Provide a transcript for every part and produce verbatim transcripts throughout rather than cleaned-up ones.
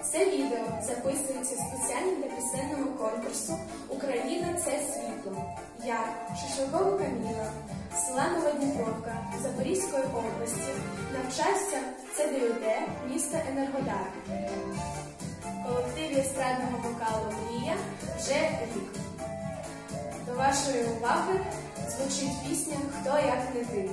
Це відео записується спеціально для пісенного конкурсу «Україна – це світло». Я, Шишакова Каміла, села Нова Дніпровка, Запорізької області, навчаюся в це де ю де міста Енергодар. В колективі естрадного вокалу «Мрія» вже рік. До вашої уваги звучить пісня «Хто як не ти».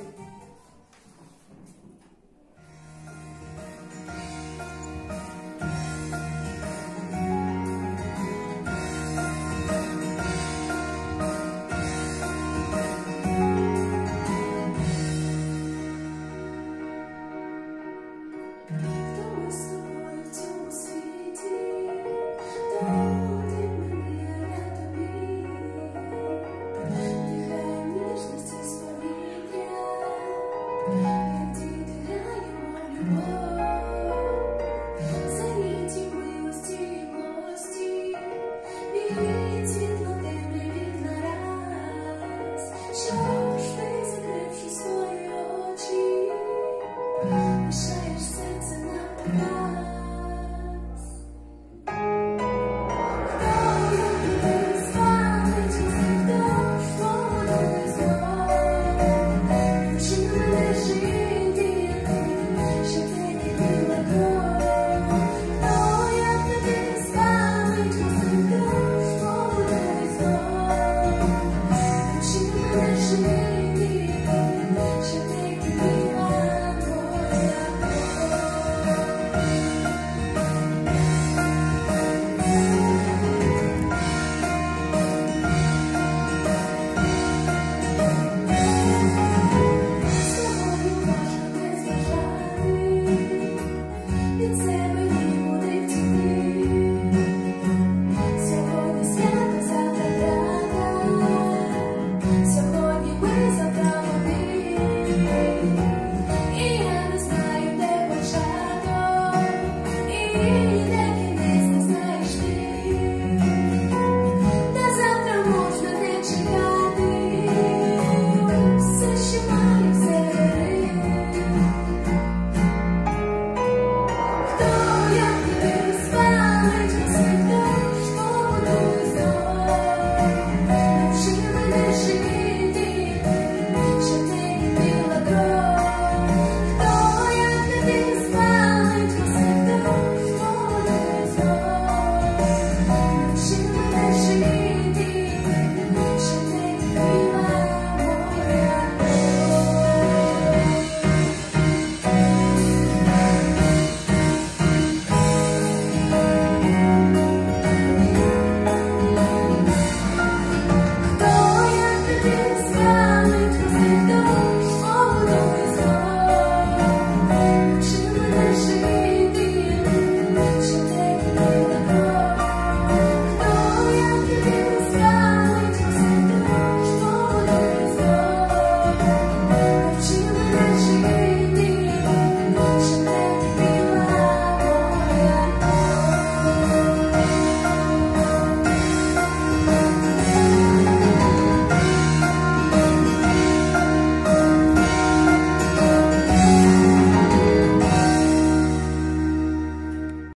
Thank you.